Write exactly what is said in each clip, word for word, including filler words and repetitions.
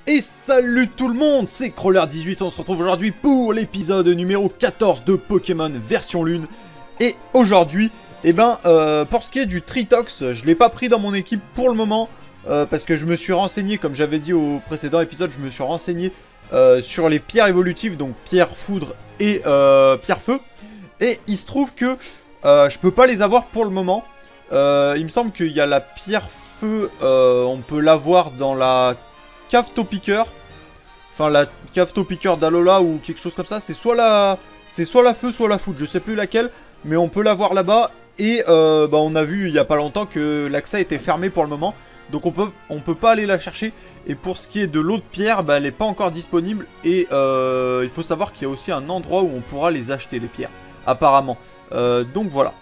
Et salut tout le monde, c'est Crawler dix-huit, on se retrouve aujourd'hui pour l'épisode numéro quatorze de Pokémon version lune. Et aujourd'hui, eh ben, euh, pour ce qui est du Tritox, je l'ai pas pris dans mon équipe pour le moment, euh, parce que je me suis renseigné, comme j'avais dit au précédent épisode, je me suis renseigné euh, sur les pierres évolutives, donc pierre foudre et euh, pierre feu. Et il se trouve que euh, je peux pas les avoir pour le moment. Euh, il me semble qu'il y a la pierre feu, euh, on peut l'avoir dans la cave-to-piqueur. Enfin, la cave-to-piqueur d'Alola ou quelque chose comme ça. C'est soit la c'est soit la feu, soit la foudre. Je sais plus laquelle, mais on peut l'avoir là-bas. Et euh, bah, on a vu il y a pas longtemps que l'accès était fermé pour le moment. Donc on peut, on peut pas aller la chercher. Et pour ce qui est de l'autre pierre, bah, elle n'est pas encore disponible. Et euh, il faut savoir qu'il y a aussi un endroit où on pourra les acheter, les pierres. Apparemment. Euh, donc voilà.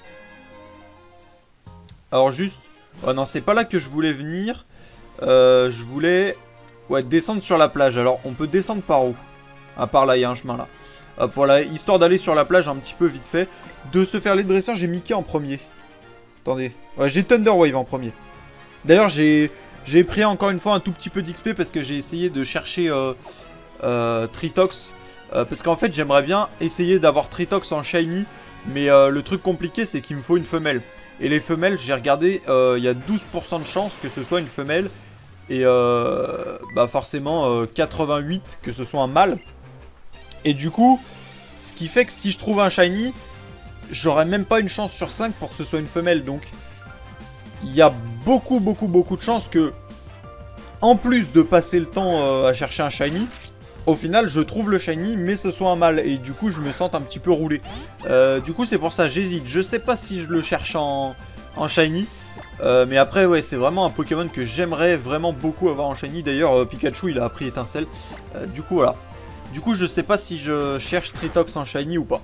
Alors juste... Oh non, c'est pas là que je voulais venir. Euh, je voulais... Ouais, descendre sur la plage. Alors, on peut descendre par où? Ah, par là, il y a un chemin là. Hop, voilà, histoire d'aller sur la plage un petit peu vite fait. De se faire les dresseurs, j'ai Mickey en premier. Attendez. Ouais, j'ai Thunder Wave en premier. D'ailleurs, j'ai j'ai pris encore une fois un tout petit peu d'X P parce que j'ai essayé de chercher euh, euh, Tritox. Euh, parce qu'en fait, j'aimerais bien essayer d'avoir Tritox en Shiny. Mais euh, le truc compliqué, c'est qu'il me faut une femelle. Et les femelles, j'ai regardé, euh, il y a douze pour cent de chance que ce soit une femelle. Et euh, bah forcément euh, quatre-vingt-huit que ce soit un mâle. Et du coup, ce qui fait que si je trouve un shiny, j'aurais même pas une chance sur cinq pour que ce soit une femelle. Donc, il y a beaucoup, beaucoup, beaucoup de chances que, en plus de passer le temps euh, à chercher un shiny, au final, je trouve le shiny, mais ce soit un mâle. Et du coup, je me sens un petit peu roulé. Euh, du coup, c'est pour ça, j'hésite. Je sais pas si je le cherche en, en shiny. Euh, mais après, ouais, c'est vraiment un Pokémon que j'aimerais vraiment beaucoup avoir en shiny. D'ailleurs, euh, Pikachu, il a appris étincelle. Euh, du coup, voilà. Du coup, je sais pas si je cherche Tritox en shiny ou pas.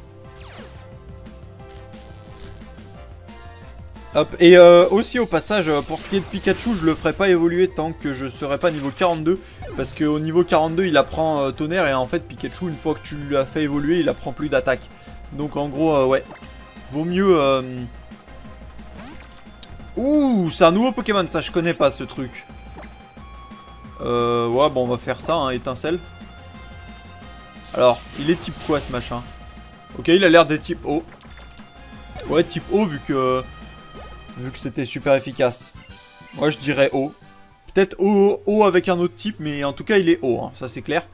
Hop, et euh, aussi au passage, pour ce qui est de Pikachu, je le ferai pas évoluer tant que je serai pas niveau quarante-deux. Parce qu'au niveau quarante-deux, il apprend euh, tonnerre. Et en fait, Pikachu, une fois que tu l'as fait évoluer, il apprend plus d'attaque. Donc en gros, euh, ouais. Vaut mieux... Euh... Ouh, c'est un nouveau Pokémon, ça je connais pas ce truc. Euh, ouais, bon, on va faire ça, hein, étincelle. Alors, il est type quoi ce machin? Ok, il a l'air d'être type O. Ouais, type O vu que vu que c'était super efficace. Moi, je dirais O. Peut-être O, O avec un autre type, mais en tout cas, il est O, hein, ça c'est clair.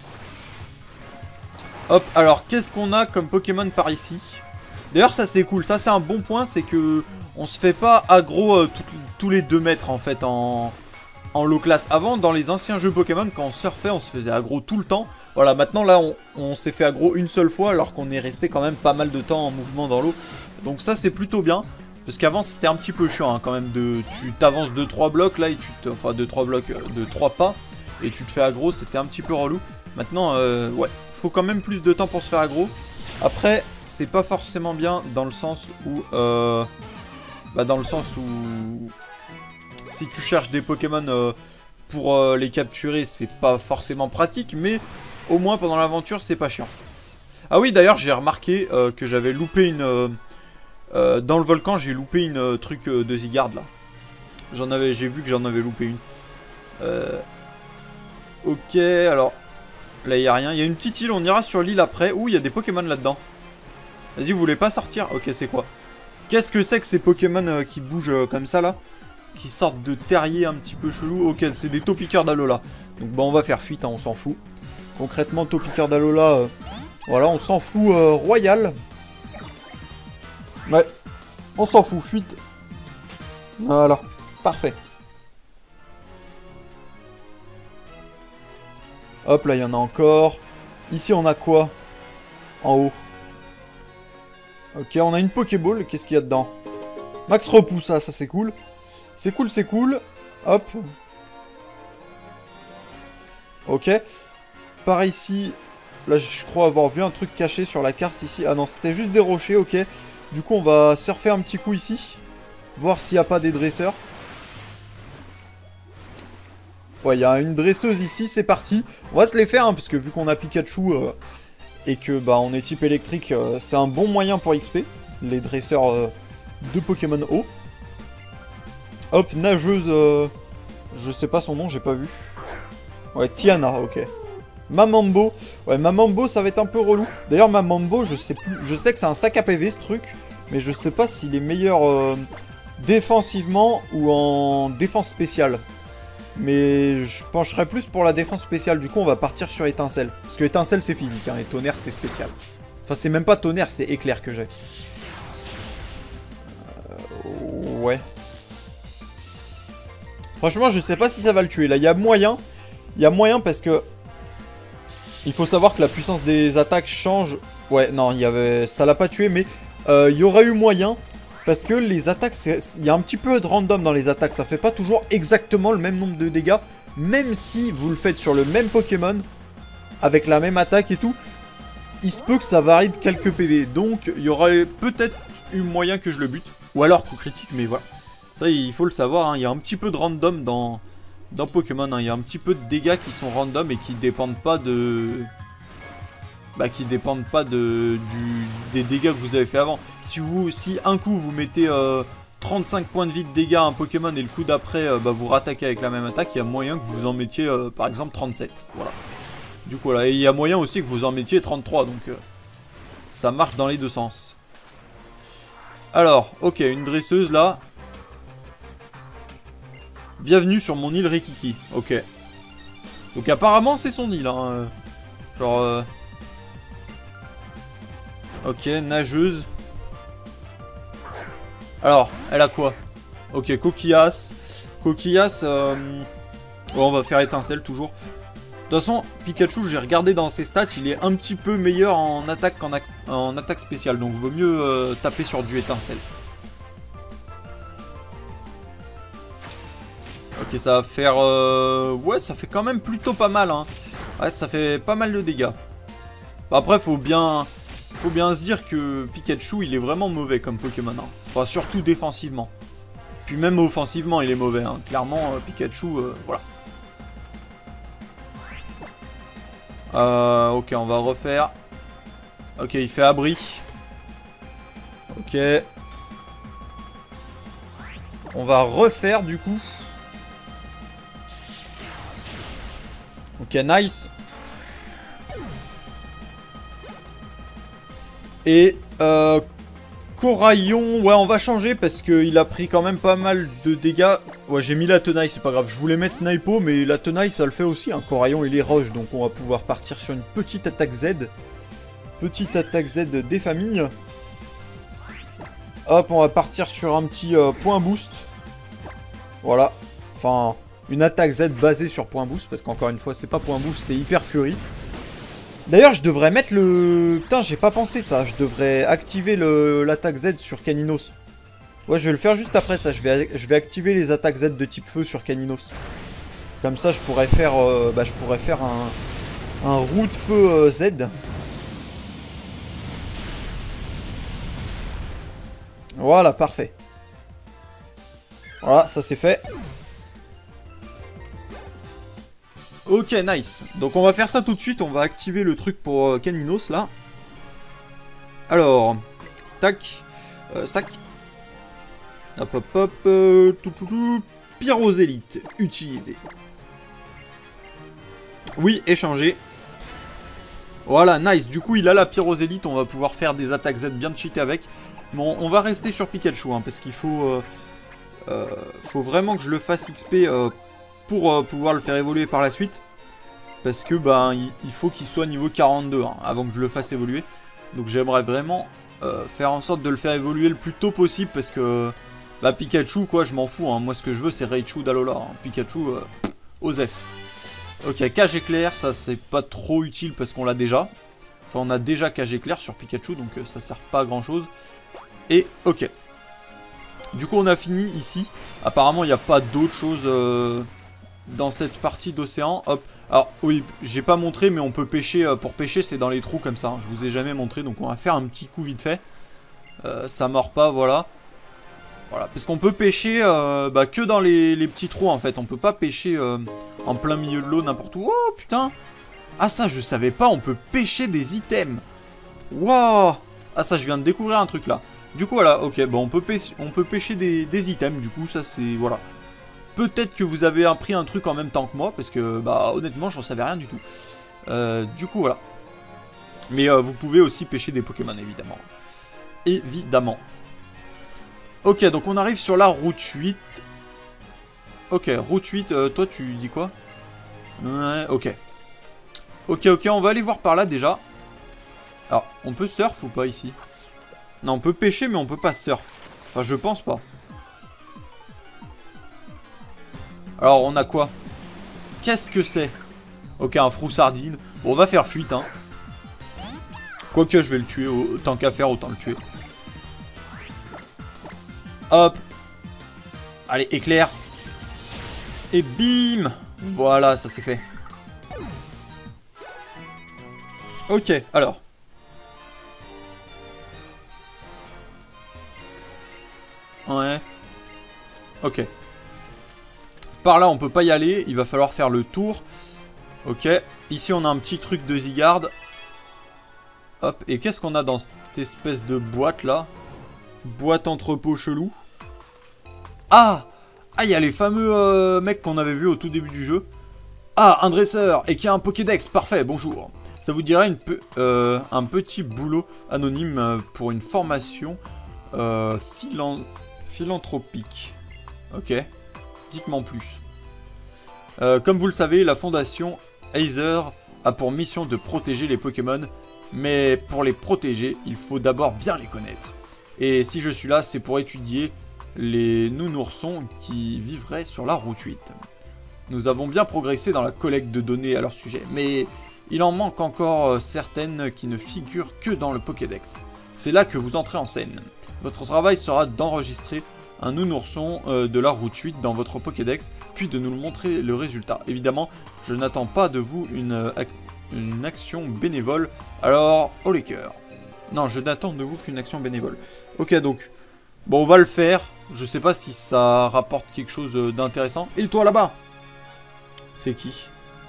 Hop, alors, qu'est-ce qu'on a comme Pokémon par ici? D'ailleurs, ça c'est cool, ça c'est un bon point, c'est que on se fait pas aggro euh, tout, tous les deux mètres en fait en, en low class. Avant, dans les anciens jeux Pokémon, quand on surfait, on se faisait aggro tout le temps. Voilà, maintenant là, on, on s'est fait aggro une seule fois alors qu'on est resté quand même pas mal de temps en mouvement dans l'eau. Donc ça c'est plutôt bien, parce qu'avant c'était un petit peu chiant hein, quand même. De, tu t'avances deux trois blocs là, et tu te, enfin deux trois blocs, de trois pas, et tu te fais aggro, c'était un petit peu relou. Maintenant, euh, ouais, faut quand même plus de temps pour se faire aggro. Après, c'est pas forcément bien dans le sens où... Euh, bah dans le sens où... Si tu cherches des Pokémon euh, pour euh, les capturer, c'est pas forcément pratique. Mais au moins pendant l'aventure, c'est pas chiant. Ah oui, d'ailleurs, j'ai remarqué euh, que j'avais loupé une... Euh, euh, dans le volcan, j'ai loupé une euh, truc euh, de Zygarde, là. J'en avais... J'ai vu que j'en avais loupé une. Euh, ok, alors... Là, il n'y a rien. Il y a une petite île, on ira sur l'île après. Ouh, il y a des Pokémon là-dedans. Vas-y, vous voulez pas sortir? Ok, c'est quoi? Qu'est-ce que c'est que ces Pokémon euh, qui bougent euh, comme ça, là? Qui sortent de terriers un petit peu chelou. Ok, c'est des Topiqueurs d'Alola. Donc, bah, on va faire fuite, hein, on s'en fout. Concrètement, Topiqueur d'Alola, euh, voilà, on s'en fout euh, royal. Ouais, on s'en fout, fuite. Voilà, parfait. Hop, là, il y en a encore. Ici, on a quoi? En haut. Ok, on a une Pokéball. Qu'est-ce qu'il y a dedans? Max repousse, ça, ça c'est cool. C'est cool, c'est cool. Hop. Ok. Par ici. Là, je crois avoir vu un truc caché sur la carte ici. Ah non, c'était juste des rochers, ok. Du coup, on va surfer un petit coup ici. Voir s'il n'y a pas des dresseurs. Ouais, il y a une dresseuse ici, c'est parti. On va se les faire, hein, parce que vu qu'on a Pikachu euh, et que bah on est type électrique, euh, c'est un bon moyen pour X P. Les dresseurs euh, de Pokémon eau. Hop, nageuse, euh, je sais pas son nom, j'ai pas vu. Ouais, Tiana, ok. Mamambo. Ouais, Mamambo, ça va être un peu relou. D'ailleurs, Mamambo, je sais plus. Je sais que c'est un sac à P V, ce truc. Mais je sais pas s'il est meilleur euh, défensivement ou en défense spéciale. Mais je pencherais plus pour la défense spéciale. Du coup, on va partir sur étincelle. Parce que étincelle, c'est physique. Hein, et tonnerre, c'est spécial. Enfin, c'est même pas tonnerre, c'est éclair que j'ai. Euh, ouais. Franchement, je sais pas si ça va le tuer. Là, il y a moyen. Il y a moyen parce que... Il faut savoir que la puissance des attaques change. Ouais, non, il y avait... ça l'a pas tué, mais euh, il y aurait eu moyen. Parce que les attaques, il y a un petit peu de random dans les attaques. Ça fait pas toujours exactement le même nombre de dégâts. Même si vous le faites sur le même Pokémon, avec la même attaque et tout, il se peut que ça varie de quelques P V. Donc, il y aurait peut-être eu moyen que je le bute. Ou alors coup critique, mais voilà. Ça, il faut le savoir, hein. Il y a un petit peu de random dans... Dans Pokémon, hein, il y a un petit peu de dégâts qui sont random et qui dépendent pas de... Bah, qui dépendent pas de, du, des dégâts que vous avez fait avant. Si vous, si un coup vous mettez euh, trente-cinq points de vie de dégâts à un Pokémon et le coup d'après euh, bah, vous rattaquez avec la même attaque, il y a moyen que vous en mettiez euh, par exemple trente-sept. Voilà. Du coup, voilà. Et il y a moyen aussi que vous en mettiez trente-trois, donc euh, ça marche dans les deux sens. Alors, ok, une dresseuse là. Bienvenue sur mon île Rikiki. Ok. Donc apparemment c'est son île. Hein. Genre... Euh... Ok, nageuse. Alors, elle a quoi? Ok, coquillasse. Coquillasse... Euh... Ouais, on va faire étincelle toujours. De toute façon, Pikachu, j'ai regardé dans ses stats, il est un petit peu meilleur en attaque qu'en en attaque spéciale. Donc vaut mieux euh, taper sur du étincelle. Ok, ça va faire... Euh... Ouais, ça fait quand même plutôt pas mal, hein. Ouais, ça fait pas mal de dégâts. Bah, après, faut bien... Faut bien se dire que Pikachu, il est vraiment mauvais comme Pokémon, hein. Enfin, surtout défensivement. Puis même offensivement, il est mauvais, hein. Clairement, euh, Pikachu, euh, voilà. Euh, ok, on va refaire. Ok, il fait abri. Ok. On va refaire, du coup. Ok, nice. Et euh, Coraillon, ouais, on va changer parce qu'il a pris quand même pas mal de dégâts. Ouais, j'ai mis la tenaille, c'est pas grave. Je voulais mettre Snipo, mais la tenaille, ça le fait aussi. Hein. Coraillon, il est roche, donc on va pouvoir partir sur une petite attaque Z. Petite attaque Z des familles. Hop, on va partir sur un petit euh, point boost. Voilà. Enfin... Une attaque Z basée sur point boost, parce qu'encore une fois, c'est pas point boost, c'est hyper furie. D'ailleurs, je devrais mettre le... Putain, j'ai pas pensé ça. Je devrais activer l'attaque Z sur Caninos. Ouais, je vais le faire juste après ça. Je vais, je vais activer les attaques Z de type feu sur Caninos. Comme ça, je pourrais faire, euh, bah, je pourrais faire un, un roue de feu euh, Z. Voilà, parfait. Voilà, ça c'est fait. Ok, nice. Donc on va faire ça tout de suite. On va activer le truc pour euh, Caninos, là. Alors, tac, euh, sac. Hop, hop, hop. Euh, tout, tout, tout. Pyrosélite, utilisé. Oui, échanger. Voilà, nice. Du coup, il a la Pyrosélite. On va pouvoir faire des attaques Z bien cheatées avec. Bon, on va rester sur Pikachu, hein, parce qu'il faut... Euh, euh, faut vraiment que je le fasse X P... Euh, pour euh, pouvoir le faire évoluer par la suite. Parce que ben il, il faut qu'il soit niveau quarante-deux hein, avant que je le fasse évoluer. Donc j'aimerais vraiment euh, faire en sorte de le faire évoluer le plus tôt possible. Parce que bah, Pikachu quoi je m'en fous hein. Moi ce que je veux c'est Raichu d'Alola hein. Pikachu euh, Osef. Ok, cage éclair, ça c'est pas trop utile parce qu'on l'a déjà. Enfin on a déjà cage éclair sur Pikachu. Donc euh, ça sert pas à grand chose. Et ok. Du coup on a fini ici. Apparemment il n'y a pas d'autre chose euh, dans cette partie d'océan. Hop. Alors oui, j'ai pas montré mais on peut pêcher. Euh, pour pêcher c'est dans les trous comme ça. Hein. Je vous ai jamais montré donc on va faire un petit coup vite fait. Euh, ça mord pas, voilà. Voilà, parce qu'on peut pêcher euh, bah, que dans les, les petits trous en fait. On peut pas pêcher euh, en plein milieu de l'eau n'importe où. Oh putain. Ah ça je savais pas, on peut pêcher des items. Waouh. Ah ça je viens de découvrir un truc là. Du coup voilà, ok, bon on peut pêcher, on peut pêcher des, des items, du coup ça c'est, voilà. Peut-être que vous avez appris un truc en même temps que moi, parce que, bah, honnêtement, j'en savais rien du tout. Euh, du coup, voilà. Mais euh, vous pouvez aussi pêcher des Pokémon, évidemment. Évidemment. Ok, donc on arrive sur la route huit. Ok, route huit, euh, toi, tu dis quoi? Ouais, ok. Ok, ok, on va aller voir par là, déjà. Alors, on peut surf ou pas, ici? Non, on peut pêcher, mais on peut pas surf. Enfin, je pense pas. Alors, on a quoi? Qu'est-ce que c'est? Ok, un frou-sardine. Bon, on va faire fuite, hein. Quoique, je vais le tuer. Tant qu'à faire, autant le tuer. Hop. Allez, éclair. Et bim. Voilà, ça c'est fait. Ok, alors. Ouais. Ok. Par là, on peut pas y aller. Il va falloir faire le tour. Ok. Ici, on a un petit truc de Zygarde. Hop. Et qu'est-ce qu'on a dans cette espèce de boîte là? Boîte entrepôt chelou. Ah! Ah, il y a les fameux euh, mecs qu'on avait vus au tout début du jeu. Ah, un dresseur et qui a un Pokédex. Parfait, bonjour. Ça vous dirait une pe euh, un petit boulot anonyme euh, pour une formation euh, philan philanthropique. Ok. Dites-moi en plus. Euh, comme vous le savez, la fondation Aether a pour mission de protéger les Pokémon. Mais pour les protéger, il faut d'abord bien les connaître. Et si je suis là, c'est pour étudier les nounoursons qui vivraient sur la route huit. Nous avons bien progressé dans la collecte de données à leur sujet, mais il en manque encore certaines qui ne figurent que dans le Pokédex. C'est là que vous entrez en scène. Votre travail sera d'enregistrer un nounourson euh, de la route huit dans votre Pokédex, puis de nous montrer le résultat. Évidemment, je n'attends pas de vous une, ac une action bénévole, alors haut les cœurs. Non, je n'attends de vous qu'une action bénévole. Ok, donc, bon, on va le faire. Je sais pas si ça rapporte quelque chose d'intéressant. Et toi là-bas? C'est qui?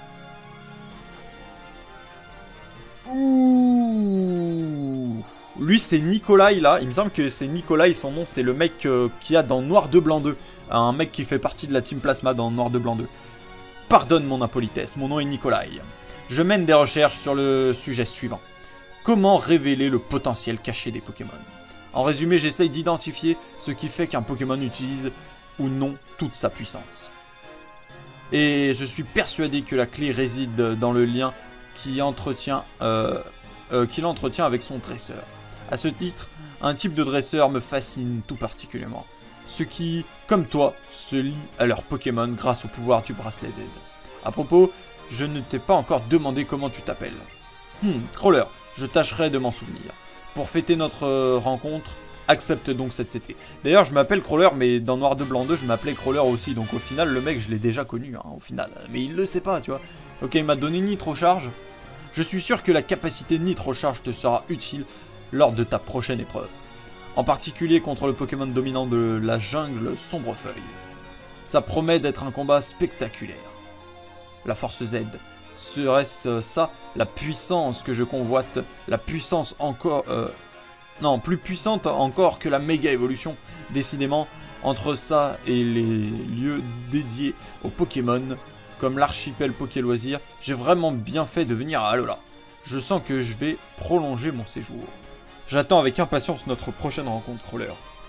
Ouh. Lui, c'est Nikolai, là. Il me semble que c'est Nikolai, son nom, c'est le mec euh, qu'il y a dans Noir deux Blanc deux. Un mec qui fait partie de la Team Plasma dans Noir deux Blanc deux. Pardonne mon impolitesse, mon nom est Nikolai. Je mène des recherches sur le sujet suivant. Comment révéler le potentiel caché des Pokémon? En résumé, j'essaye d'identifier ce qui fait qu'un Pokémon utilise ou non toute sa puissance. Et je suis persuadé que la clé réside dans le lien qui entretient, euh, euh, qu'il entretient avec son dresseur. À ce titre, un type de dresseur me fascine tout particulièrement. Ceux qui, comme toi, se lient à leur Pokémon grâce au pouvoir du bracelet Z. À propos, je ne t'ai pas encore demandé comment tu t'appelles. Hmm, Crawler, je tâcherai de m'en souvenir. Pour fêter notre euh, rencontre, accepte donc cette C T. D'ailleurs, je m'appelle Crawler, mais dans Noir deux Blanc deux, je m'appelais Crawler aussi. Donc au final, le mec, je l'ai déjà connu, hein, au final. Mais il le sait pas, tu vois. Ok, il m'a donné Nitro Charge. Je suis sûr que la capacité Nitro Charge te sera utile lors de ta prochaine épreuve. En particulier contre le Pokémon dominant de la jungle Sombrefeuille. Ça promet d'être un combat spectaculaire. La Force Z. Serait-ce ça, la puissance que je convoite? La puissance encore... Euh, non, plus puissante encore que la méga évolution. Décidément, entre ça et les lieux dédiés aux Pokémon, comme l'archipel Poké Loisirs, j'ai vraiment bien fait de venir à Alola. Je sens que je vais prolonger mon séjour. J'attends avec impatience notre prochaine rencontre, Crawler.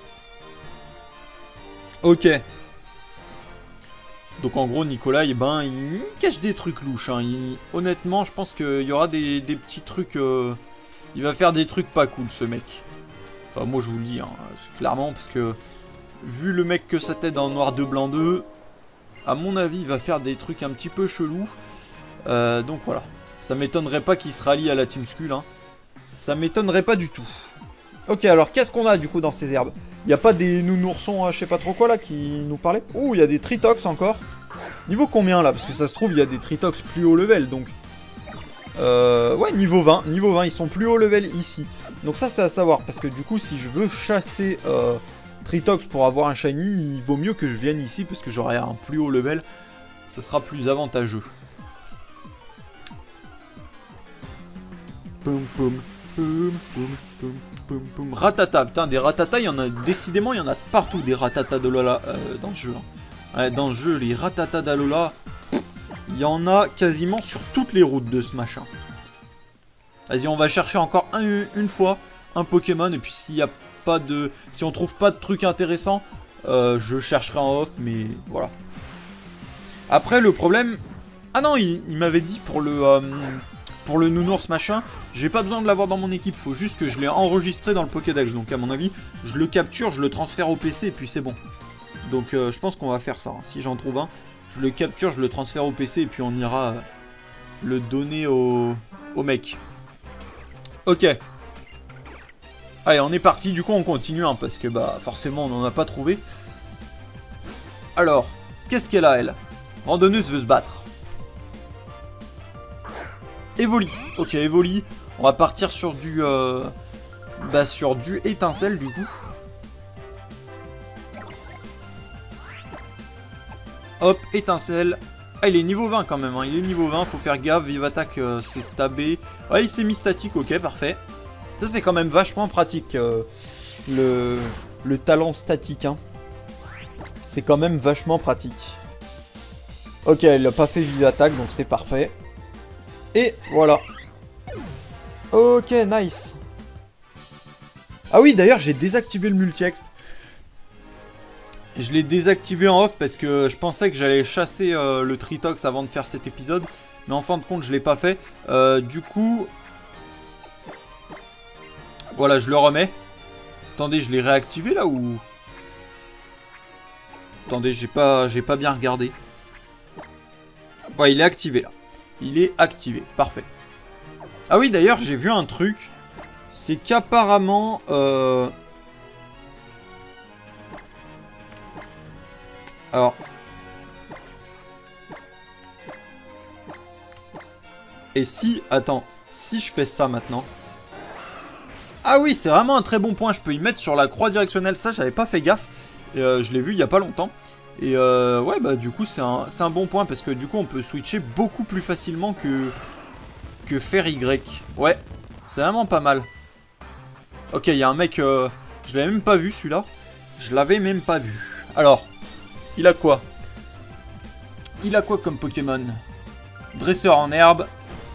Ok. Donc en gros, Nicolas, eh ben, il cache des trucs louches. Hein. Il... Honnêtement, je pense qu'il y aura des, des petits trucs... Euh... Il va faire des trucs pas cool, ce mec. Enfin, moi, je vous le dis, hein, clairement, parce que... Vu le mec que c'était dans Noir deux Blanc deux, à mon avis, il va faire des trucs un petit peu chelous. Euh, donc voilà. Ça m'étonnerait pas qu'il se rallie à la Team Skull. Hein. Ça m'étonnerait pas du tout. Ok, alors qu'est-ce qu'on a du coup dans ces herbes? Il n'y a pas des nounoursons, euh, je sais pas trop quoi là, qui nous parlaient? Ouh, il y a des Tritox encore. Niveau combien là? Parce que ça se trouve, il y a des Tritox plus haut level, donc... Euh, ouais, niveau vingt. Niveau vingt, ils sont plus haut level ici. Donc ça, c'est à savoir, parce que du coup, si je veux chasser euh, Tritox pour avoir un shiny, il vaut mieux que je vienne ici, parce que j'aurai un plus haut level. Ça sera plus avantageux. Poum, poum, poum, poum, poum. Poum, poum. Ratata, putain, des ratata, il y en a décidément, il y en a partout des ratata de Lola euh, dans ce jeu. Hein. Ouais, dans ce jeu, les Ratata d'Alola, il y en a quasiment sur toutes les routes de ce machin. Vas-y, on va chercher encore un, une fois un Pokémon. Et puis s'il n'y a pas de... Si on trouve pas de trucs intéressants, euh, je chercherai en off, mais voilà. Après, le problème... Ah non, il, il m'avait dit pour le... Euh, pour le nounours machin, j'ai pas besoin de l'avoir dans mon équipe. Faut juste que je l'ai enregistré dans le Pokédex. Donc à mon avis, je le capture, je le transfère au P C et puis c'est bon. Donc euh, je pense qu'on va faire ça. Hein. Si j'en trouve un, je le capture, je le transfère au P C et puis on ira euh, le donner au, au mec. Ok. Allez, on est parti. Du coup, on continue hein, parce que bah forcément, on n'en a pas trouvé. Alors, qu'est-ce qu'elle a, elle? Randonneuse veut se battre. Evoli. Ok, Evoli. On va partir sur du... Euh, bah, sur du étincelle, du coup. Hop, étincelle. Ah, il est niveau vingt quand même. Hein. Il est niveau vingt. Faut faire gaffe. Vive attaque, euh, c'est stabé. Ouais, il s'est mis statique. Ok, parfait. Ça, c'est quand même vachement pratique. Euh, le, le talent statique. Hein. C'est quand même vachement pratique. Ok, il n'a pas fait vive attaque. Donc, c'est parfait. Et voilà. Ok, nice. Ah oui, d'ailleurs, j'ai désactivé le multi-exp. Je l'ai désactivé en off parce que je pensais que j'allais chasser euh, le Tritox avant de faire cet épisode. Mais en fin de compte, je ne l'ai pas fait. Euh, du coup... Voilà, je le remets. Attendez, je l'ai réactivé là ou... Attendez, j'ai pas, j'ai pas bien regardé. Ouais, il est activé là. Il est activé, parfait. Ah oui, d'ailleurs, j'ai vu un truc. C'est qu'apparemment... Euh... Alors... Et si... Attends, si je fais ça maintenant... Ah oui, c'est vraiment un très bon point. Je peux y mettre sur la croix directionnelle. Ça, j'avais pas fait gaffe. Et, euh, je l'ai vu il y a pas longtemps. Et euh, ouais, bah du coup, c'est un, c'est un bon point. Parce que du coup, on peut switcher beaucoup plus facilement que... Que faire Y. Ouais, c'est vraiment pas mal. Ok, il y a un mec... Euh, je l'avais même pas vu, celui-là. Je l'avais même pas vu. Alors, il a quoi? Il a quoi comme Pokémon? Dresseur en herbe.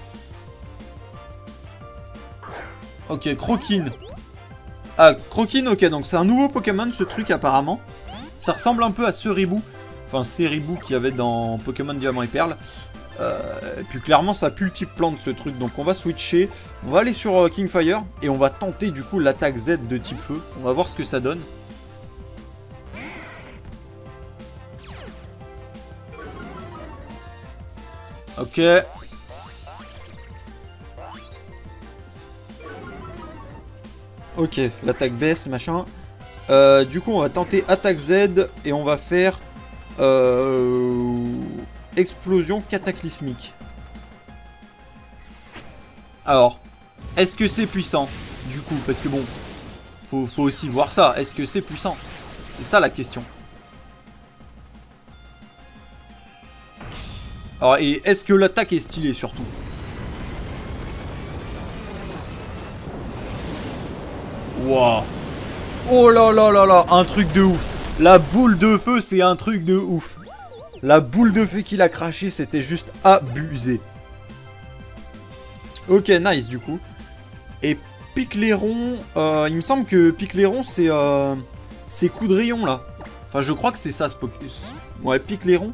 Ok, Croquine. Ah, Croquine, ok, donc c'est un nouveau Pokémon, ce truc, apparemment. Ça ressemble un peu à Ceribou. Enfin, Ceribou qu'il y avait dans Pokémon Diamant et Perle. Euh, et puis clairement, ça pue le type plante, ce truc. Donc on va switcher. On va aller sur euh, Kingfire. Et on va tenter, du coup, l'attaque Z de type feu. On va voir ce que ça donne. Ok. Ok, l'attaque baisse, machin. Euh, du coup, on va tenter attaque Z et on va faire euh, explosion cataclysmique. Alors, est-ce que c'est puissant? Du coup, parce que bon, faut, faut aussi voir ça. Est-ce que c'est puissant? C'est ça la question. Alors, et est-ce que l'attaque est stylée surtout? Wow. Oh là là là là, un truc de ouf. La boule de feu, c'est un truc de ouf. La boule de feu qu'il a craché, c'était juste abusé. Ok, nice du coup. Et Picléron, euh, il me semble que Picléron, c'est euh, c'est coup de rayon là. Enfin, je crois que c'est ça ce Pokémon. Ouais, Picléron.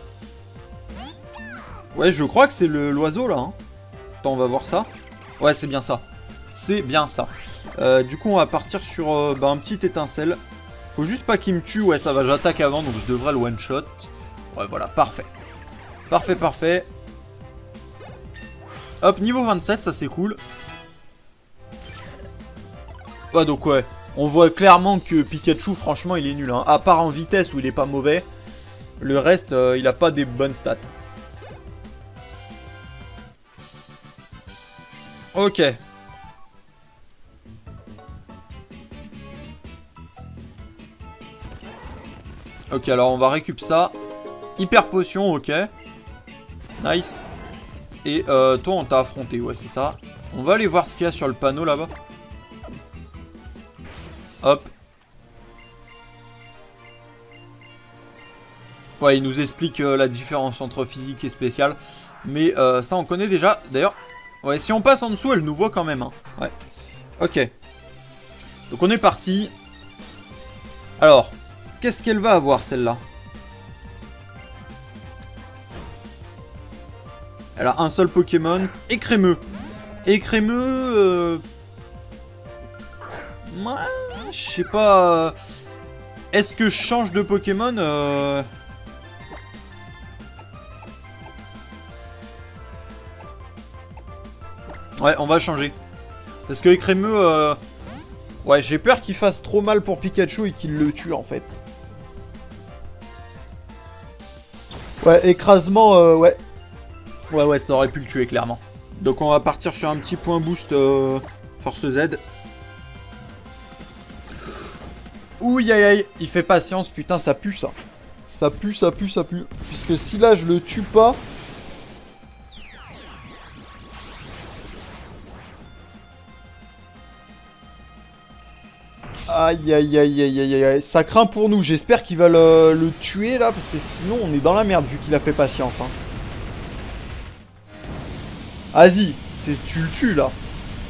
Ouais, je crois que c'est l'oiseau là. Hein. Attends, on va voir ça. Ouais, c'est bien ça. C'est bien ça. Euh, du coup, on va partir sur euh, bah, un petit étincelle. Faut juste pas qu'il me tue. Ouais, ça va, j'attaque avant, donc je devrais le one-shot. Ouais, voilà, parfait. Parfait, parfait. Hop, niveau vingt-sept, ça c'est cool. Ouais, donc ouais. On voit clairement que Pikachu, franchement, il est nul. Hein. À part en vitesse où il est pas mauvais. Le reste, euh, il a pas des bonnes stats. Ok. Ok, alors on va récup ça. Hyper potion, ok. Nice. Et euh, toi, on t'a affronté, ouais, c'est ça. On va aller voir ce qu'il y a sur le panneau là-bas. Hop. Ouais, il nous explique euh, la différence entre physique et spécial. Mais euh, ça, on connaît déjà. D'ailleurs, ouais, si on passe en dessous, elle nous voit quand même. Hein. Ouais. Ok. Donc on est parti. Alors, qu'est-ce qu'elle va avoir, celle-là? Elle a un seul Pokémon. Écrémeux. Écrémeux... Euh... Ouais, je sais pas... Est-ce que je change de Pokémon euh... Ouais, on va changer. Parce que Écrémeux... Euh... Ouais, j'ai peur qu'il fasse trop mal pour Pikachu et qu'il le tue, en fait. Ouais, écrasement, euh, ouais. Ouais, ouais, ça aurait pu le tuer, clairement. Donc on va partir sur un petit point boost euh, Force Z. Ouh, aïe, aïe, il fait patience, putain, ça pue, ça. Ça pue, ça pue, ça pue. Puisque si là, je le tue pas... Aïe, aïe, aïe, aïe, aïe, aïe. Ça craint pour nous. J'espère qu'il va le, le tuer, là, parce que sinon, on est dans la merde, vu qu'il a fait patience, hein. Vas-y, tu le tues, là.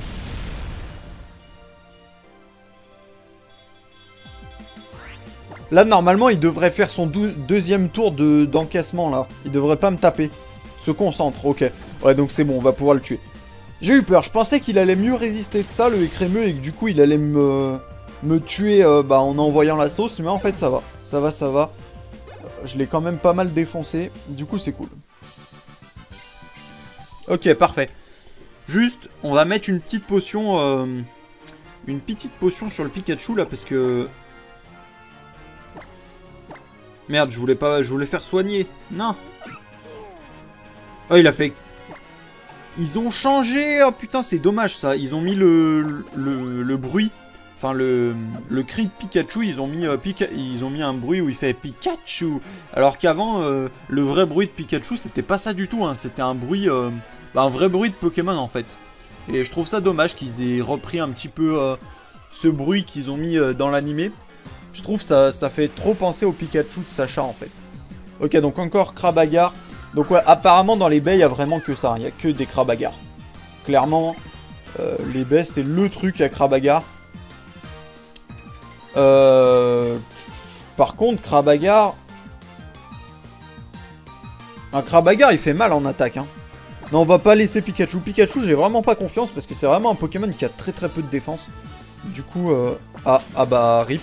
Là, normalement, il devrait faire son deuxième tour de d'encaissement, là. Il devrait pas me taper. Se concentre, ok. Ouais, donc c'est bon, on va pouvoir le tuer. J'ai eu peur. Je pensais qu'il allait mieux résister que ça, le écrémeux, et que du coup, il allait me, me tuer euh, bah, en envoyant la sauce. Mais en fait, ça va. Ça va, ça va. Je l'ai quand même pas mal défoncé. Du coup, c'est cool. Ok, parfait. Juste, on va mettre une petite potion... Euh, une petite potion sur le Pikachu, là, parce que... Merde, je voulais pas, je voulais faire soigner. Non. Oh, il a fait... Ils ont changé. Oh putain, c'est dommage ça. Ils ont mis le, le, le bruit. Enfin, le, le cri de Pikachu. Ils ont, mis, euh, Pika... ils ont mis un bruit où il fait Pikachu. Alors qu'avant, euh, le vrai bruit de Pikachu, c'était pas ça du tout. Hein. C'était un bruit... Euh... Bah, un vrai bruit de Pokémon en fait. Et je trouve ça dommage qu'ils aient repris un petit peu euh, ce bruit qu'ils ont mis euh, dans l'animé. Je trouve ça, ça fait trop penser au Pikachu de Sacha en fait. Ok, donc encore Crabagar. Donc ouais, apparemment dans les baies, il n'y a vraiment que ça. Il hein, n'y a que des Crabagar. Clairement, euh, les baies, c'est le truc à Crabagar. Euh... Par contre, Crabagar... Un Crabagar, il fait mal en attaque. Hein. Non, on va pas laisser Pikachu. Pikachu, j'ai vraiment pas confiance parce que c'est vraiment un Pokémon qui a très très peu de défense. Du coup, euh... ah, ah bah, rip.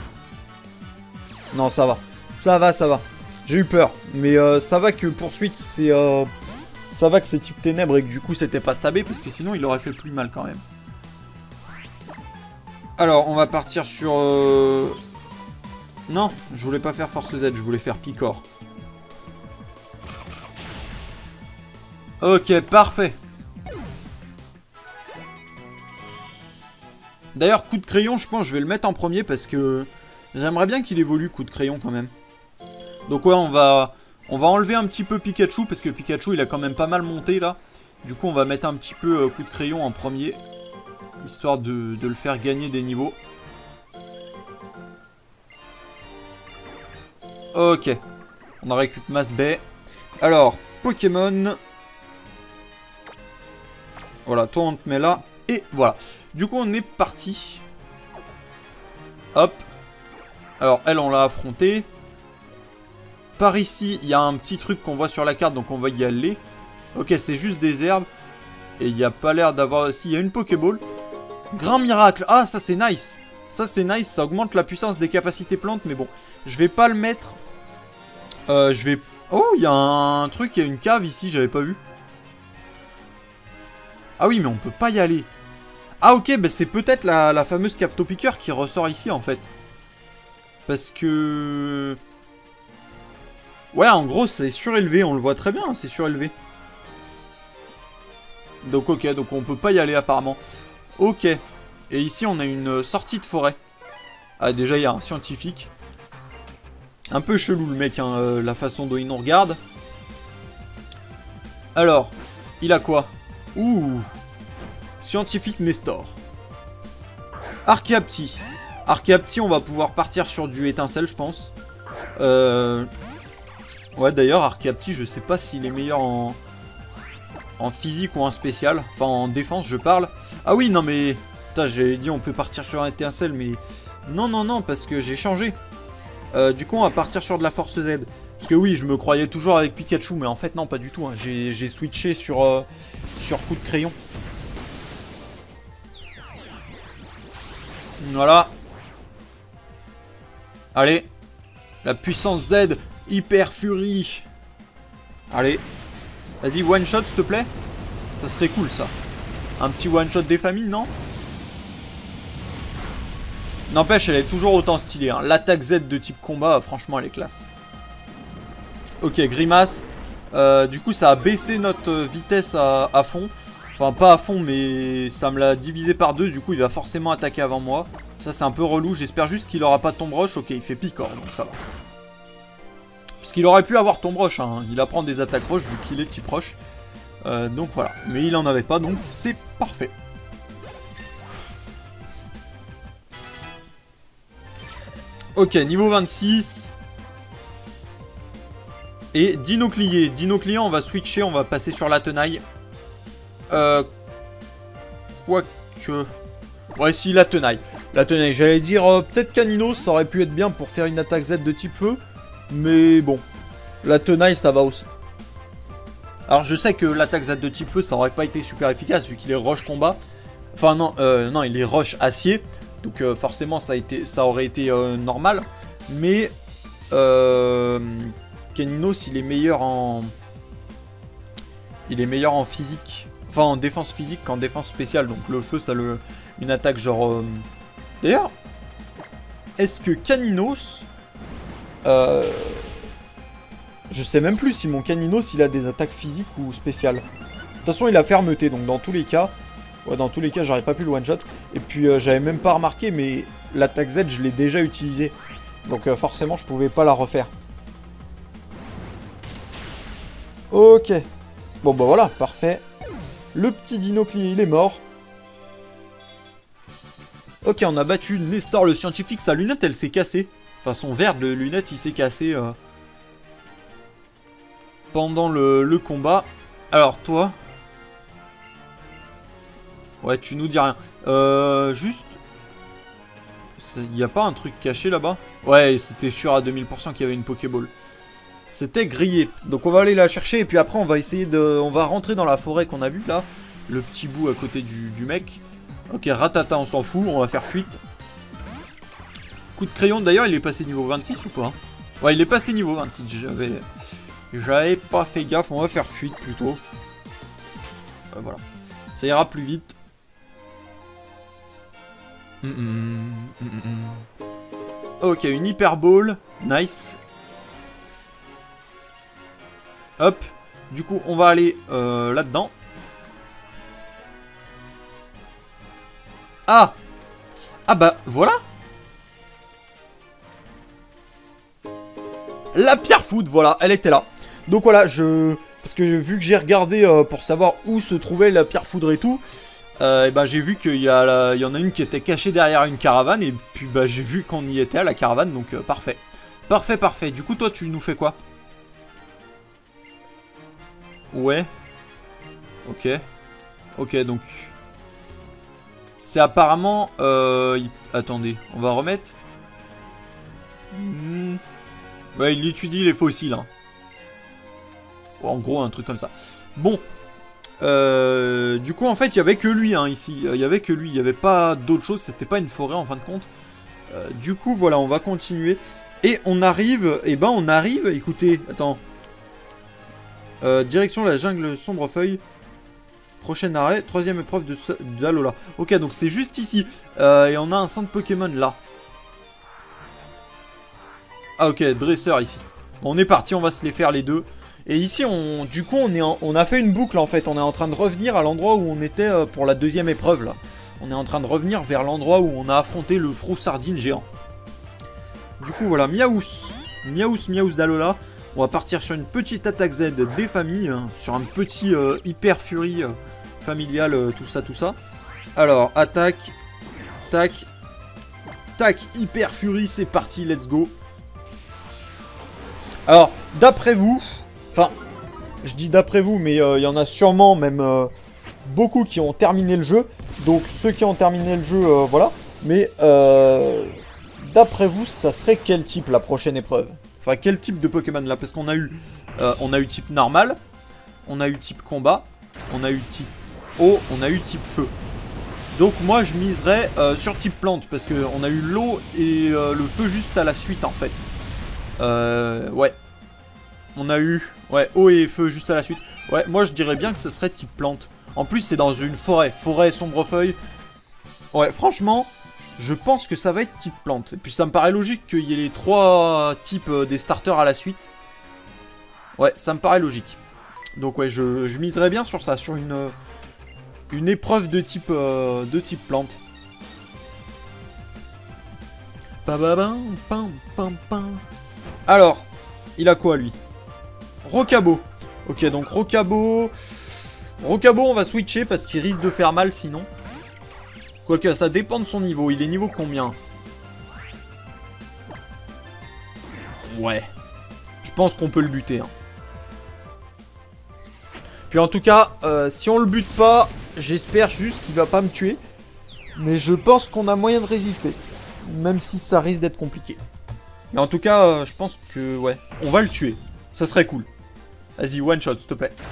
Non, ça va. Ça va, ça va. J'ai eu peur. Mais euh, ça va que poursuite, c'est... Euh, ça va que c'est type ténèbres et que du coup, c'était pas stabé. Parce que sinon, il aurait fait plus mal quand même. Alors, on va partir sur... Euh... Non, je voulais pas faire Force Z. Je voulais faire Picor. Ok, parfait. D'ailleurs, coup de crayon, je pense que je vais le mettre en premier parce que... J'aimerais bien qu'il évolue, coup de crayon, quand même. Donc ouais, on va, on va enlever un petit peu Pikachu, parce que Pikachu, il a quand même pas mal monté, là. Du coup, on va mettre un petit peu euh, coup de crayon en premier, histoire de, de le faire gagner des niveaux. Ok. On a récupéré Mass Bay. Alors, Pokémon. Voilà, toi, on te met là. Et voilà. Du coup, on est parti. Hop. Alors, elle, on l'a affrontée. Par ici, il y a un petit truc qu'on voit sur la carte, donc on va y aller. Ok, c'est juste des herbes. Et il n'y a pas l'air d'avoir... Si, il y a une Pokéball. Grand miracle. Ah, ça, c'est nice. Ça, c'est nice. Ça augmente la puissance des capacités plantes. Mais bon, je vais pas le mettre. Euh, je vais... Oh, il y a un truc. Il y a une cave ici, j'avais pas vu. Ah oui, mais on peut pas y aller. Ah, ok, bah c'est peut-être la, la fameuse cave Topiqueur qui ressort ici, en fait. Parce que... Ouais, en gros, c'est surélevé. On le voit très bien, c'est surélevé. Donc, ok. Donc, on peut pas y aller, apparemment. Ok. Et ici, on a une sortie de forêt. Ah, déjà, il y a un scientifique. Un peu chelou, le mec, hein, euh, la façon dont il nous regarde. Alors, il a quoi? Ouh. Scientifique Nestor. Archeapti. Archeapti, on va pouvoir partir sur du étincelle, je pense. Euh... Ouais, d'ailleurs, Archeapti, je sais pas s'il est meilleur en... en physique ou en spécial. Enfin, en défense, je parle. Ah oui, non, mais... Putain, j'ai dit on peut partir sur un étincelle, mais... Non, non, non, parce que j'ai changé. Euh, du coup, on va partir sur de la Force Z. Parce que oui, je me croyais toujours avec Pikachu, mais en fait, non, pas du tout. Hein. J'ai switché sur, euh, sur coup de crayon. Voilà. Allez. La puissance Z. Hyper Fury. Allez. Vas-y, one shot, s'il te plaît. Ça serait cool, ça. Un petit one shot des familles, non? N'empêche, elle est toujours autant stylée. Hein. L'attaque Z de type combat, franchement, elle est classe. Ok, grimace. Euh, du coup, ça a baissé notre vitesse à, à fond. Enfin, pas à fond, mais ça me l'a divisé par deux. Du coup, il va forcément attaquer avant moi. Ça, c'est un peu relou. J'espère juste qu'il aura pas de tombe roche. Ok, il fait picor, donc ça va. Parce qu'il aurait pu avoir tombe roche. Hein. Il apprend des attaques roches vu qu'il est type roche. Euh, donc voilà. Mais il en avait pas, donc c'est parfait. Ok, niveau vingt-six. Et Dinoclier. Dinoclier, on va switcher, on va passer sur la tenaille. Euh... Quoique... Ouais, si, la tenaille. La tenaille, j'allais dire, euh, peut-être Caninos, ça aurait pu être bien pour faire une attaque Z de type feu. Mais bon, la tenaille, ça va aussi. Alors, je sais que l'attaque Z de type feu, ça aurait pas été super efficace, vu qu'il est roche combat. Enfin, non, euh, non, il est roche acier. Donc, euh, forcément, ça, a été, ça aurait été euh, normal. Mais... Euh... Caninos, il est meilleur en... Il est meilleur en physique. Enfin, en défense physique qu'en défense spéciale. Donc le feu, ça le... Une attaque genre... Euh... D'ailleurs, est-ce que Caninos... Euh... Je sais même plus si mon Caninos, il a des attaques physiques ou spéciales. De toute façon, il a fermeté. Donc dans tous les cas... Ouais, dans tous les cas, j'aurais pas pu le one-shot. Et puis, euh, j'avais même pas remarqué, mais l'attaque Z, je l'ai déjà utilisée. Donc euh, forcément, je pouvais pas la refaire. Ok. Bon bah voilà, parfait. Le petit Dinoclier, il est mort. Ok, on a battu Nestor le scientifique. Sa lunette, elle s'est cassée. Enfin, son verre de lunette, il s'est cassé euh, pendant le, le combat. Alors, toi... Ouais, tu nous dis rien. Euh, juste... Il n'y a pas un truc caché là-bas? Ouais, c'était sûr à deux mille pour cent qu'il y avait une Pokéball. C'était grillé. Donc on va aller la chercher et puis après on va essayer de... On va rentrer dans la forêt qu'on a vue là. Le petit bout à côté du, du mec. Ok, ratata, on s'en fout. On va faire fuite. Coup de crayon. D'ailleurs, il est passé niveau vingt-six ou pas? Ouais, il est passé niveau vingt-six. J'avais... J'avais pas fait gaffe. On va faire fuite plutôt. Euh, voilà. Ça ira plus vite. Mm -mm, mm -mm, mm. Ok, une hyper ball. Nice. Hop, du coup on va aller euh, là-dedans. Ah Ah bah voilà. La pierre foudre, voilà, elle était là. Donc voilà, je... Parce que vu que j'ai regardé euh, pour savoir où se trouvait la pierre foudre et tout, euh, et ben j'ai vu qu'il y, la... y en a une qui était cachée derrière une caravane. Et puis bah j'ai vu qu'on y était à la caravane, donc euh, parfait. Parfait, parfait. Du coup toi tu nous fais quoi? Ouais. Ok. Ok, donc... C'est apparemment... Euh, il... Attendez, on va remettre. Hmm. Ouais, il étudie les fossiles. Hein. En gros, un truc comme ça. Bon. Euh, du coup, en fait, il n'y avait que lui, hein, ici. Il n'y avait que lui. Il n'y avait pas d'autre chose. C'était pas une forêt, en fin de compte. Euh, du coup, voilà, on va continuer. Et on arrive... Eh ben, on arrive... Écoutez, attends... Euh, direction la jungle Sombrefeuille. Prochain arrêt, troisième épreuve de, de Alola. Ok, donc c'est juste ici. Euh, et on a un centre Pokémon là. Ah ok, dresseur ici. Bon, on est parti, on va se les faire les deux. Et ici, on, du coup, on, est en, on a fait une boucle en fait. On est en train de revenir à l'endroit où on était euh, pour la deuxième épreuve là. On est en train de revenir vers l'endroit où on a affronté le Froussardine géant. Du coup, voilà, Miaous. Miaous, Miaous d'Alola. On va partir sur une petite attaque Z des familles, hein, sur un petit euh, hyper fury euh, familial, euh, tout ça, tout ça. Alors, attaque, tac, tac, hyper fury, c'est parti, let's go. Alors, d'après vous, enfin, je dis d'après vous, mais il euh, y en a sûrement même euh, beaucoup qui ont terminé le jeu. Donc, ceux qui ont terminé le jeu, euh, voilà. Mais, euh, d'après vous, ça serait quel type la prochaine épreuve? Enfin, quel type de Pokémon là? Parce qu'on a eu, euh, on a eu type normal, on a eu type combat, on a eu type eau, on a eu type feu. Donc moi je miserais euh, sur type plante parce qu'on a eu l'eau et euh, le feu juste à la suite en fait. Euh, ouais. On a eu ouais, eau et feu juste à la suite. Ouais, moi je dirais bien que ce serait type plante. En plus c'est dans une forêt, forêt sombre-feuille. Ouais, franchement, je pense que ça va être type plante. Et puis ça me paraît logique qu'il y ait les trois types euh, des starters à la suite. Ouais, ça me paraît logique. Donc ouais, je, je miserais bien sur ça, sur une... Euh, Une épreuve de type, euh, de type plante. Alors, il a quoi lui? Rocabo. Ok, donc Rocabo... Rocabo, on va switcher parce qu'il risque de faire mal sinon. Quoique, ça dépend de son niveau. Il est niveau combien? Ouais. Je pense qu'on peut le buter. Hein. Puis en tout cas, euh, si on le bute pas... J'espère juste qu'il va pas me tuer. Mais je pense qu'on a moyen de résister. Même si ça risque d'être compliqué. Mais en tout cas, euh, je pense que... Ouais, on va le tuer. Ça serait cool. Vas-y, one shot, s'il te plaît.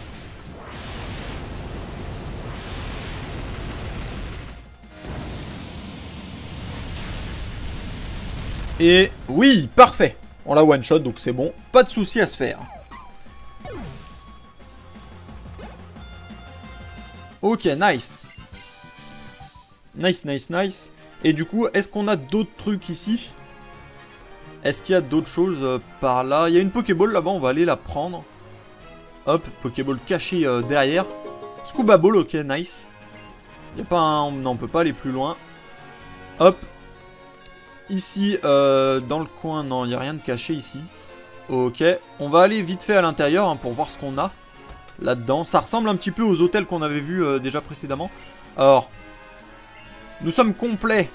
Et oui, parfait. On l'a one shot, donc c'est bon. Pas de souci à se faire. Ok, nice. Nice, nice, nice. Et du coup, est-ce qu'on a d'autres trucs ici? Est-ce qu'il y a d'autres choses euh, par là? Il y a une Pokéball là-bas, on va aller la prendre. Hop, Pokéball cachée euh, derrière. Scuba Ball, ok, nice. Il n'y a pas un... Non, on peut pas aller plus loin. Hop. Ici, euh, dans le coin, non, il n'y a rien de caché ici. Ok, on va aller vite fait à l'intérieur hein, pour voir ce qu'on a. Là-dedans, ça ressemble un petit peu aux hôtels qu'on avait vus euh, déjà précédemment. Alors, nous sommes complets.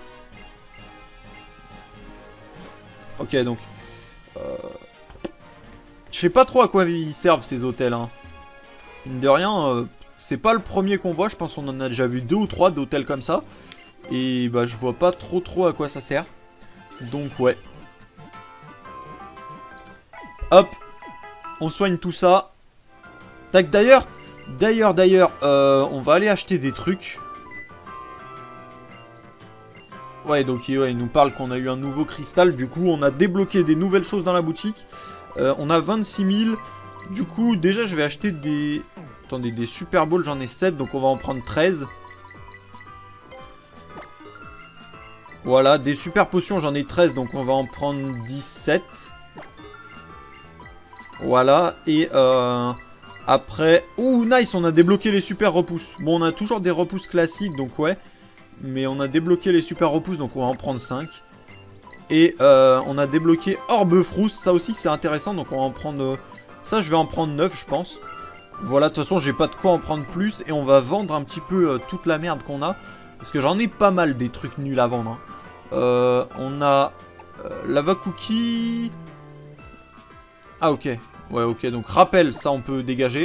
Ok, donc, euh, je sais pas trop à quoi ils servent ces hôtels. Hein. Mine de rien, euh, c'est pas le premier qu'on voit. Je pense qu'on en a déjà vu deux ou trois d'hôtels comme ça. Et bah, je vois pas trop trop à quoi ça sert. Donc ouais. Hop, on soigne tout ça. Tac, d'ailleurs, d'ailleurs, d'ailleurs, euh, on va aller acheter des trucs. Ouais, donc ouais, il nous parle qu'on a eu un nouveau cristal. Du coup, on a débloqué des nouvelles choses dans la boutique. Euh, on a vingt-six mille. Du coup, déjà, je vais acheter des... Attendez, des Super Balls, j'en ai sept, donc on va en prendre treize. Voilà, des Super Potions, j'en ai treize, donc on va en prendre dix-sept. Voilà, et... Euh... Après, ouh, nice, on a débloqué les super repousses. Bon, on a toujours des repousses classiques, donc ouais. Mais on a débloqué les super repousses, donc on va en prendre cinq. Et euh, on a débloqué Orbe Frousse, ça aussi c'est intéressant, donc on va en prendre... Euh, ça, je vais en prendre neuf, je pense. Voilà, de toute façon, j'ai pas de quoi en prendre plus. Et on va vendre un petit peu euh, toute la merde qu'on a. Parce que j'en ai pas mal des trucs nuls à vendre. Hein. Euh, on a euh, Lava Cookie... Ah, ok. Ouais, ok, donc rappel, ça on peut dégager.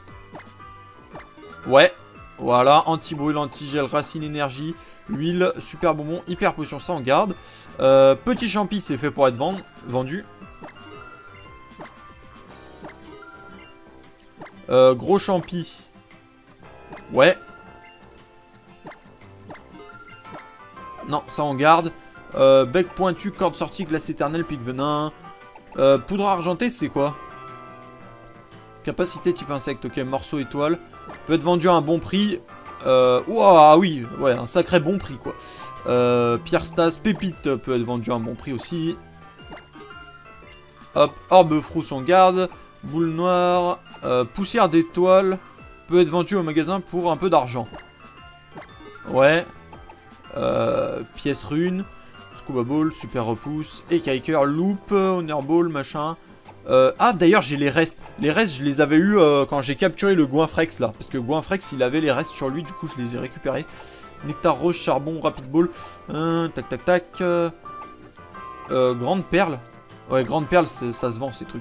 Ouais, voilà, anti-brûle, anti-gel, racine énergie, huile, super bonbon, hyper potion, ça on garde. Euh, petit champi, c'est fait pour être vend vendu. Euh, gros champi. Ouais. Non, ça on garde. Euh, bec pointu, corde sortie, glace éternelle, pic venin. Euh, poudre argentée, c'est quoi? Capacité type insecte, ok, morceau étoile. Peut être vendu à un bon prix. Euh, Ouah, oui, ouais, un sacré bon prix, quoi. Euh, Pierre Stas, pépite peut être vendu à un bon prix aussi. Hop, orbe frousse, on garde. Boule noire. Euh, poussière d'étoile peut être vendu au magasin pour un peu d'argent. Ouais. Euh, pièce rune. Scuba Ball, super repousse. Et Kiker, loop, honor ball, machin. Euh, ah, d'ailleurs, j'ai les restes. Les restes, je les avais eu euh, quand j'ai capturé le Goinfrex, là. Parce que Goinfrex, il avait les restes sur lui, du coup, je les ai récupérés. Nectar rose, charbon, rapid ball. Euh, tac, tac, tac. Euh, euh, grande perle. Ouais, grande perle, ça se vend ces trucs.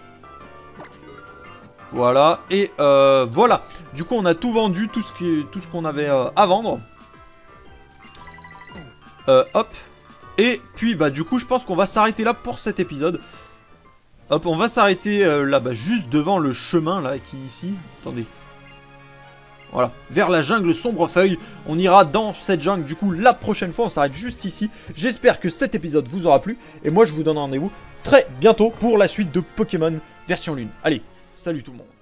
Voilà, et euh, voilà. Du coup, on a tout vendu, tout ce qui, tout ce qu'on avait euh, à vendre. Euh, hop. Et puis, bah, du coup, je pense qu'on va s'arrêter là pour cet épisode. Hop, on va s'arrêter euh, là, bah, juste devant le chemin, là, qui est ici. Attendez. Voilà, vers la jungle Sombrefeuille. On ira dans cette jungle, du coup, la prochaine fois. On s'arrête juste ici. J'espère que cet épisode vous aura plu. Et moi, je vous donne rendez-vous très bientôt pour la suite de Pokémon version lune. Allez, salut tout le monde.